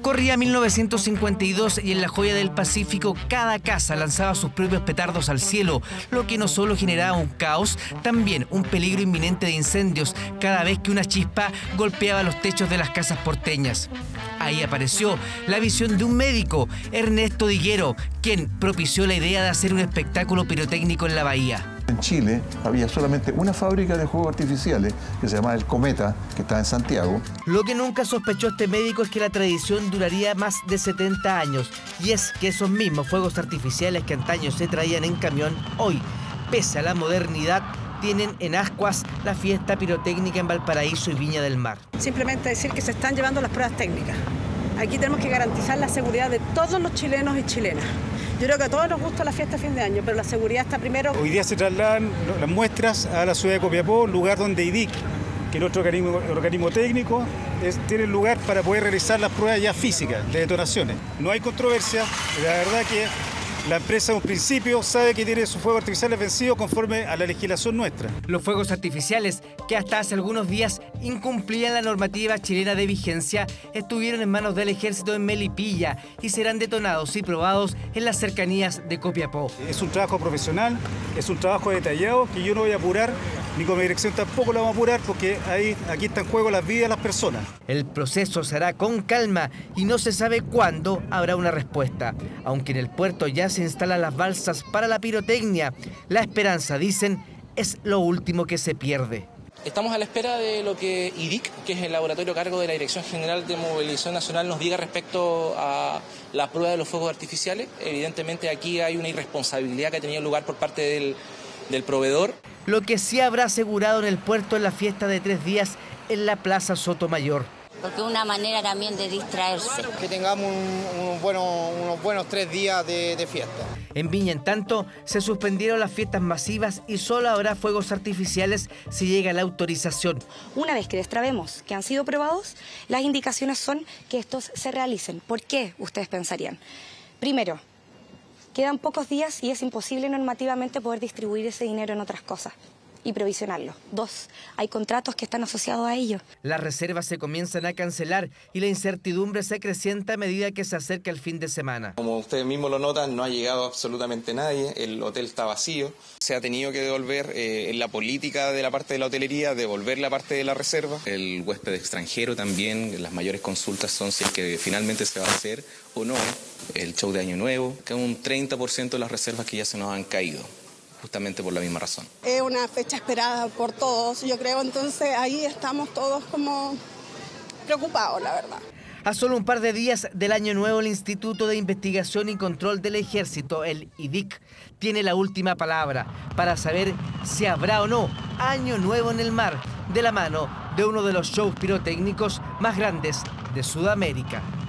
Corría 1952 y en la joya del Pacífico cada casa lanzaba sus propios petardos al cielo, lo que no solo generaba un caos, también un peligro inminente de incendios cada vez que una chispa golpeaba los techos de las casas porteñas. Ahí apareció la visión de un médico, Ernesto Diguero, quien propició la idea de hacer un espectáculo pirotécnico en la bahía. En Chile había solamente una fábrica de fuegos artificiales que se llamaba El Cometa, que estaba en Santiago. Lo que nunca sospechó este médico es que la tradición duraría más de 70 años. Y es que esos mismos fuegos artificiales que antaño se traían en camión, hoy, pese a la modernidad, tienen en ascuas la fiesta pirotécnica en Valparaíso y Viña del Mar. Simplemente decir que se están llevando las pruebas técnicas. Aquí tenemos que garantizar la seguridad de todos los chilenos y chilenas. Yo creo que a todos nos gusta la fiesta de fin de año, pero la seguridad está primero. Hoy día se trasladan las muestras a la ciudad de Copiapó, lugar donde IDIC, que es nuestro organismo técnico, tiene lugar para poder realizar las pruebas ya físicas de detonaciones. No hay controversia, la verdad que la empresa en un principio sabe que tiene sus fuegos artificiales vencidos conforme a la legislación nuestra. Los fuegos artificiales, que hasta hace algunos días incumplían la normativa chilena de vigencia, estuvieron en manos del ejército en Melipilla y serán detonados y probados en las cercanías de Copiapó. Es un trabajo profesional, es un trabajo detallado que yo no voy a apurar, ni con mi dirección tampoco lo vamos a apurar, porque aquí está en juego las vidas de las personas. El proceso se hará con calma y no se sabe cuándo habrá una respuesta. Aunque en el puerto ya se instalan las balsas para la pirotecnia, la esperanza, dicen, es lo último que se pierde. Estamos a la espera de lo que IDIC, que es el laboratorio a cargo de la Dirección General de Movilización Nacional, nos diga respecto a la prueba de los fuegos artificiales. Evidentemente aquí hay una irresponsabilidad que ha tenido lugar por parte del proveedor. Lo que sí habrá asegurado en el puerto es la fiesta de 3 días en la Plaza Sotomayor. Porque es una manera también de distraerse. Que tengamos unos buenos 3 días de fiesta. En Viña, en tanto, se suspendieron las fiestas masivas y solo habrá fuegos artificiales si llega la autorización. Una vez que destrabemos que han sido probados, las indicaciones son que estos se realicen. ¿Por qué? Ustedes pensarían. Primero, quedan pocos días y es imposible normativamente poder distribuir ese dinero en otras cosas y provisionarlo. 2, hay contratos que están asociados a ello. Las reservas se comienzan a cancelar y la incertidumbre se acrecienta a medida que se acerca el fin de semana. Como ustedes mismos lo notan, no ha llegado absolutamente nadie, el hotel está vacío. Se ha tenido que devolver en la política de la parte de la hotelería, devolver la parte de la reserva. El huésped extranjero también, las mayores consultas son si es que finalmente se va a hacer o no el show de Año Nuevo, que es un 30% de las reservas que ya se nos han caído, justamente por la misma razón. Es una fecha esperada por todos, yo creo, entonces ahí estamos todos como preocupados, la verdad. A solo un par de días del Año Nuevo, el Instituto de Investigación y Control del Ejército, el IDIC, tiene la última palabra para saber si habrá o no Año Nuevo en el mar, de la mano de uno de los shows pirotécnicos más grandes de Sudamérica.